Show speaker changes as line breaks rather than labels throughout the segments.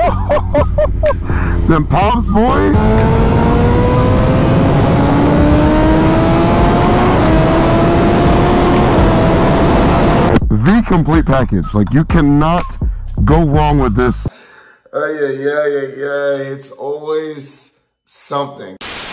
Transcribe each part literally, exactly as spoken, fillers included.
Them pops, boy. The complete package. Like, you cannot go wrong with this.
Oh, yeah, yeah, yeah, yeah. It's always something.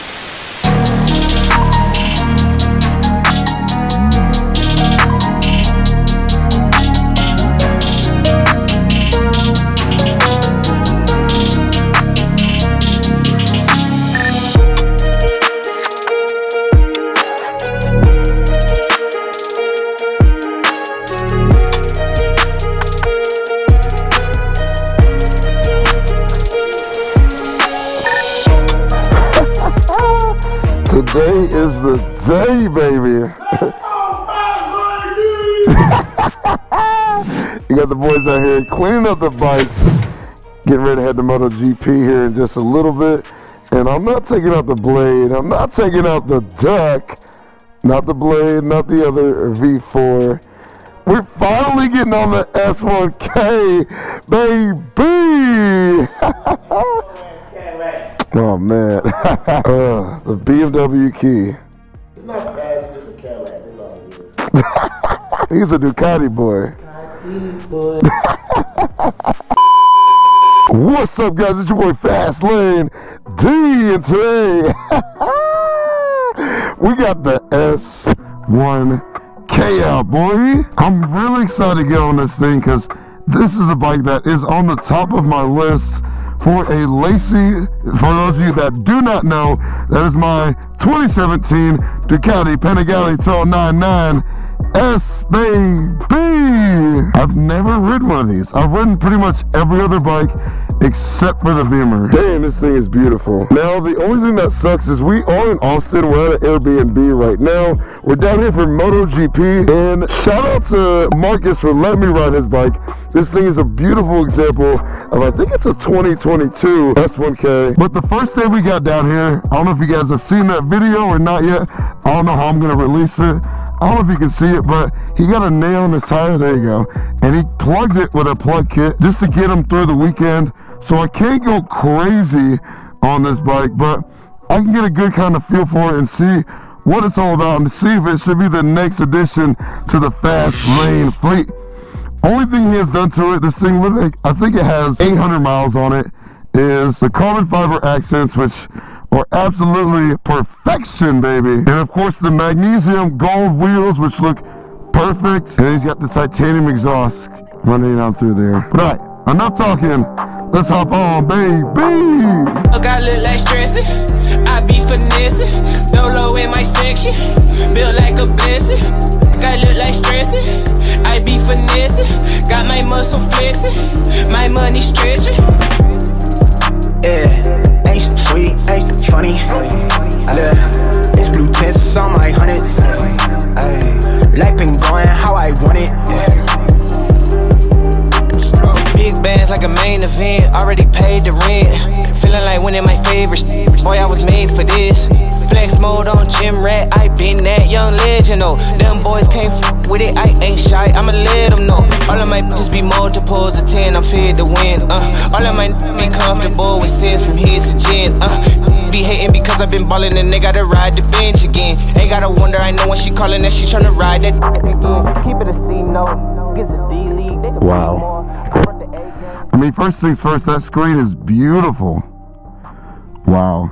Today is the day, baby. You got the boys out here cleaning up the bikes, getting ready to head to MotoGP here in just a little bit. And I'm not taking out the blade. I'm not taking out the deck. Not the blade, not the other V four. We're finally getting on the S one K, baby. Oh man, uh, the B M W key.
It's not fast, it's just a Cadillac, that's all it is.
He's a Ducati boy.
Ducati boy.
What's up, guys? It's your boy Fast Lane D, and today we got the S one K out, boy. I'm really excited to get on this thing because this is a bike that is on the top of my list for a Lacy. For those of you that do not know, that is my twenty seventeen Ducati Panigale twelve ninety-nine S, baby. I've never ridden one of these. I've ridden pretty much every other bike except for the Beamer. Damn, this thing is beautiful. Now, the only thing that sucks is we are in Austin. We're at an Airbnb right now. We're down here for MotoGP, and shout out to Marcus for letting me ride his bike. This thing is a beautiful example of, I think it's a twenty twenty-two S one K. But the first day we got down here, I don't know if you guys have seen that video or not yet. I don't know how I'm gonna release it. I don't know if you can see it, but he got a nail in his tire, there you go. And he plugged it with a plug kit just to get him through the weekend. So I can't go crazy on this bike, but I can get a good kind of feel for it and see what it's all about and see if it should be the next addition to the Fast Lane fleet. Only thing he has done to it, this thing, I think it has eight hundred miles on it, is the carbon fiber accents, which are absolutely perfection, baby. And of course the magnesium gold wheels, which look perfect. And he's got the titanium exhaust running down through there. But all right, enough talking. Let's hop on, baby.
Look, I look like stressing. I be finessing. Dolo in my section. Built like a blessing. I look like stressing. I be finessing. Got my muscle flexing. My money stretching.
Yeah, ain't sweet, ain't funny. Look, it's blue tints on my hundreds. Ay, life been going how I want it. Yeah.
Big bands like a main event. Already paid the rent. Feeling like winning my favorite. Boy, I was made for this. Flex mode on gym rat. I been that young legend. Oh, them boys can't f with it. I ain't shy. I'ma let them know. All of my bitches be multiples of ten. I'm fed to win. Uh, all of my be comfortable with sins from his to gin. Uh, be hating because I've been ballin' and they gotta ride the bench again. Ain't gotta wonder. I know when she callin' that she tryna ride that again. Keep it a C note. Cause it's D League.
Wow. I mean, first things first, that screen is beautiful. Wow.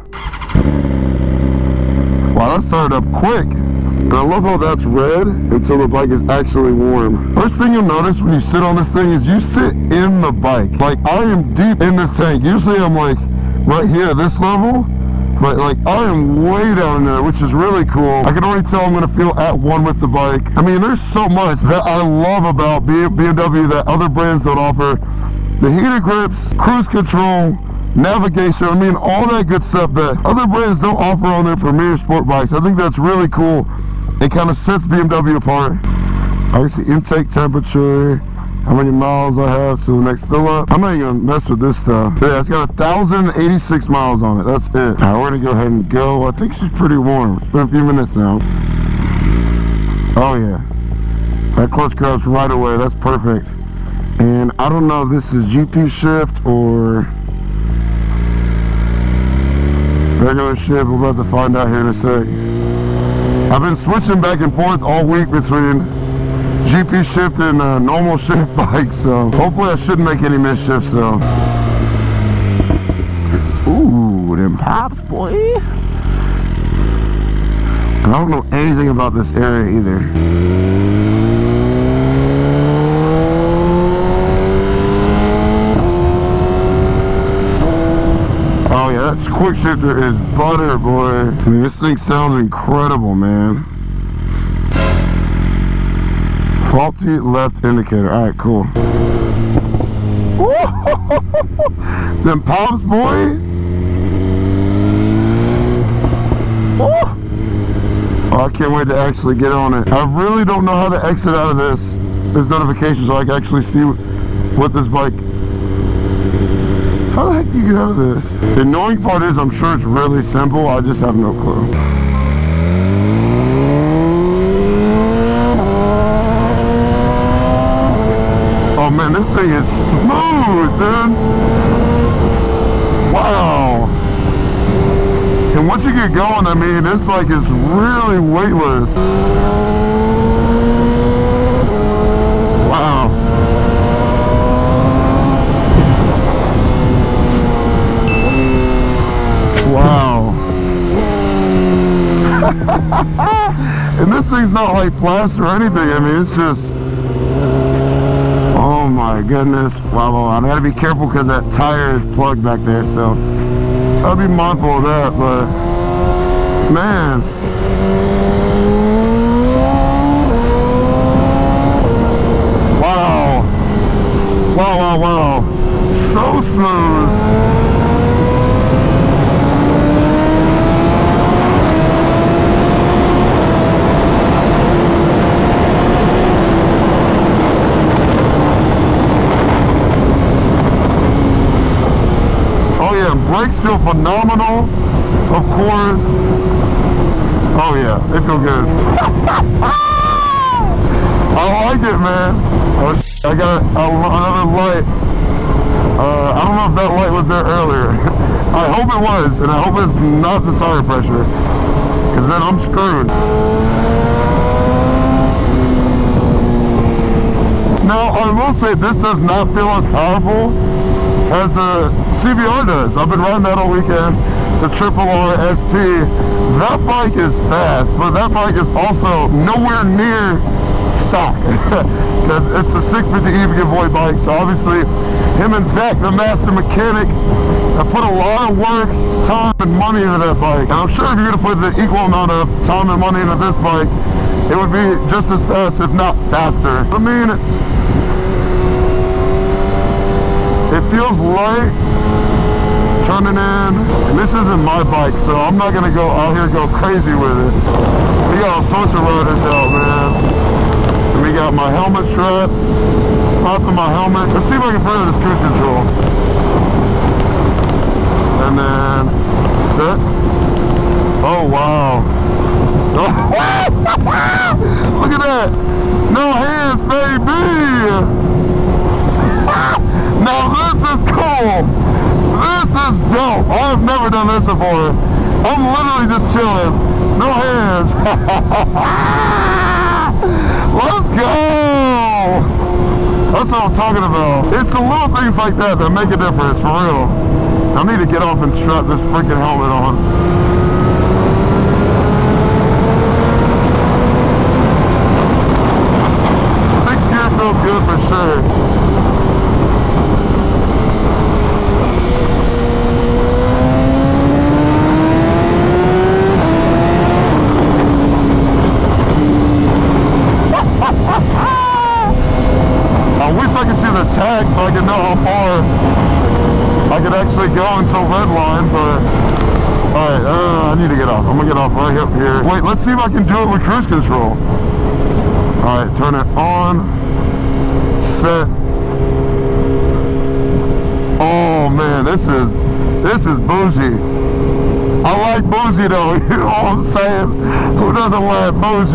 Wow, that started up quick. And I love how that's red until the bike is actually warm. First thing you'll notice when you sit on this thing is you sit in the bike. Like, I am deep in this tank. Usually I'm like right here at this level, but like I am way down in there, which is really cool. I can already tell I'm gonna feel at one with the bike. I mean, there's so much that I love about B M W that other brands don't offer. The heated grips, cruise control, navigation, I mean, all that good stuff that other brands don't offer on their premier sport bikes. I think that's really cool. It kind of sets B M W apart. Obviously, intake temperature, how many miles I have to the next fill up. I'm not even gonna mess with this stuff. Yeah, it's got one thousand eighty-six miles on it. That's it. All right, we're gonna go ahead and go. I think she's pretty warm. It's been a few minutes now. Oh yeah, that clutch grabs right away. That's perfect. And I don't know if this is G P shift or regular shift. We're about to find out here in a sec. I've been switching back and forth all week between G P shift and uh, normal shift bikes, so hopefully I shouldn't make any misshifts though. Ooh, them pops, boy. I don't know anything about this area either. Oh yeah, that quick shifter is butter, boy. I mean, this thing sounds incredible, man. Faulty left indicator. Alright, cool. Them pops, boy. Oh, I can't wait to actually get on it. I really don't know how to exit out of this this notification so I can actually see what this bike. How the heck do you get out of this? The annoying part is I'm sure it's really simple. I just have no clue. Oh man, this thing is smooth, dude. Wow. And once you get going, I mean, this bike is really weightless. Wow. Wow. And this thing's not like flash or anything. I mean, it's just... Oh my goodness. Wow, wow, wow. I gotta be careful because that tire is plugged back there, so I'll be mindful of that, but man. Wow. Wow, wow, wow. So smooth. Brakes feel phenomenal, of course. Oh yeah, they feel good. I like it, man. Oh, I got a, another light. Uh, I don't know if that light was there earlier. I hope it was, and I hope it's not the tire pressure, because then I'm screwed. Now, I will say this does not feel as powerful as the C B R does. I've been riding that all weekend, the Triple R S P. That bike is fast, but that bike is also nowhere near stock because it's a six fifty Eva giveaway bike. So obviously, him and Zach, the master mechanic, have put a lot of work, time, and money into that bike. And I'm sure if you're gonna put the equal amount of time and money into this bike, it would be just as fast, if not faster. I mean, it feels light, turning in, and this isn't my bike, so I'm not gonna go out here go crazy with it. We got all sorts of riders out, man. And we got my helmet strap, slapping my helmet. Let's see if I can find the cruise control. And then, set. Oh, wow. Look at that. No hands, baby. Now this is cool. This is dope. I've never done this before. I'm literally just chilling. No hands. Let's go. That's what I'm talking about. It's the little things like that that make a difference, for real. I need to get off and strap this freaking helmet on. Sixth gear feels good for sure. I wish I could see the tag so I could know how far I could actually go until red line, but alright, uh, I need to get off. I'm gonna get off right up here. Wait, let's see if I can do it with cruise control. Alright, turn it on. Set. Oh man, this is this is bougie. I like bougie though, you know what I'm saying? Who doesn't like bougie?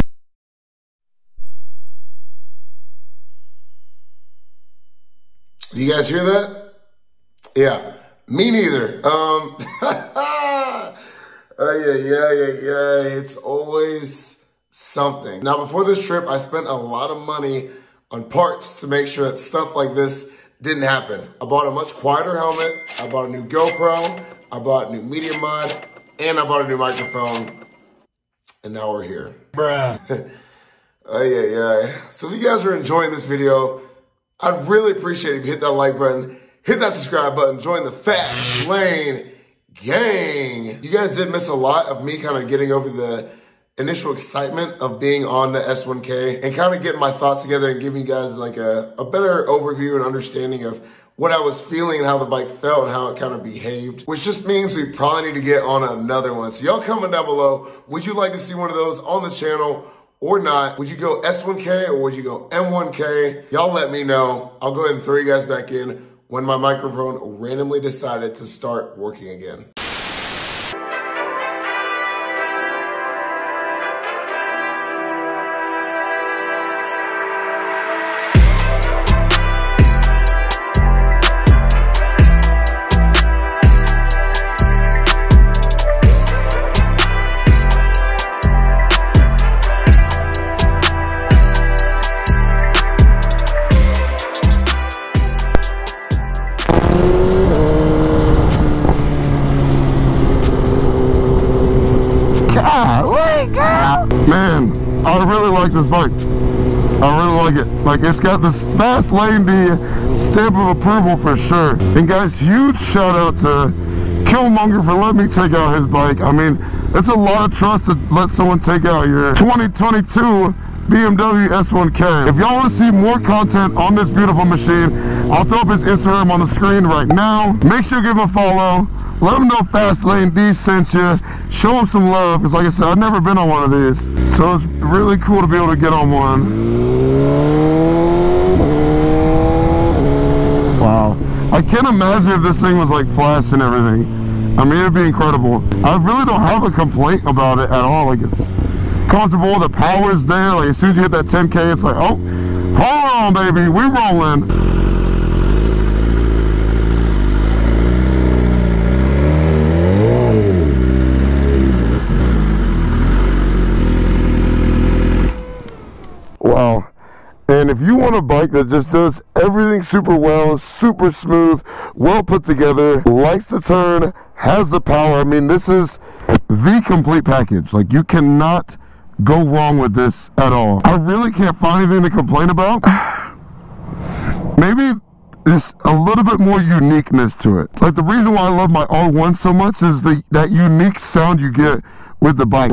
You guys hear that? Yeah, me neither. Um, oh, yeah, yeah, yeah, yeah. It's always something. Now, before this trip, I spent a lot of money on parts to make sure that stuff like this didn't happen. I bought a much quieter helmet. I bought a new GoPro. I bought a new media mod, and I bought a new microphone. And now we're here. Bruh. Oh, yeah, yeah. So if you guys are enjoying this video, I'd really appreciate it if you hit that like button, hit that subscribe button, join the Fast Lane gang. You guys did miss a lot of me kind of getting over the initial excitement of being on the S one K and kind of getting my thoughts together and giving you guys like a, a better overview and understanding of what I was feeling and how the bike felt and how it kind of behaved, which just means we probably need to get on another one. So y'all comment down below, would you like to see one of those on the channel or not? Would you go S one K or would you go M one K? Y'all let me know. I'll go ahead and throw you guys back in when my microphone randomly decided to start working again.
Man, I really like this bike. I really like it. Like, it's got this Fast Lane D stamp of approval for sure. And guys, huge shout out to Killmonger for letting me take out his bike. I mean, it's a lot of trust to let someone take out your twenty twenty-two B M W S one K. If y'all want to see more content on this beautiful machine, I'll throw up his Instagram on the screen right now. Make sure you give him a follow. Let him know Fast Lane D sent you. Show him some love, because like I said, I've never been on one of these. So it's really cool to be able to get on one. Wow. I can't imagine if this thing was like flash and everything. I mean, it'd be incredible. I really don't have a complaint about it at all. Like, it's comfortable, the power's there. Like, as soon as you hit that ten K, it's like, oh, hold on, baby, we rolling. Wow. And if you want a bike that just does everything super well, super smooth, well put together, likes to turn, has the power, I mean, this is the complete package. Like, you cannot go wrong with this at all. I really can't find anything to complain about. Maybe there's a little bit more uniqueness to it. Like, the reason why I love my R one so much is the that unique sound you get with the bike.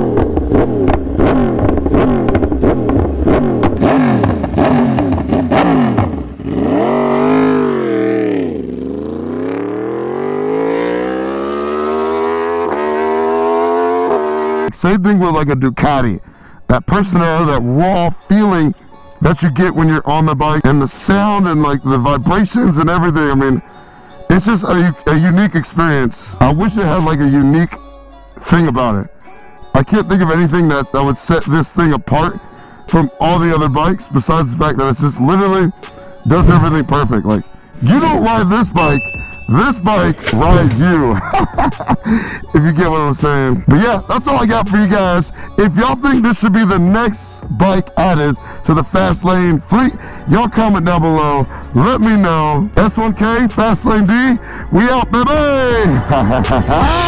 Same thing with like a Ducati. That personality, that raw feeling that you get when you're on the bike, and the sound and like the vibrations and everything. I mean, it's just a, a unique experience. I wish it had like a unique thing about it. I can't think of anything that, that would set this thing apart from all the other bikes, besides the fact that it just literally does everything perfect. Like, you don't ride this bike, this bike rides you. If you get what I'm saying. But yeah, that's all I got for you guys. If y'all think this should be the next bike added to the Fast Lane fleet, y'all comment down below. Let me know. S one K, Fast Lane D, we out, baby.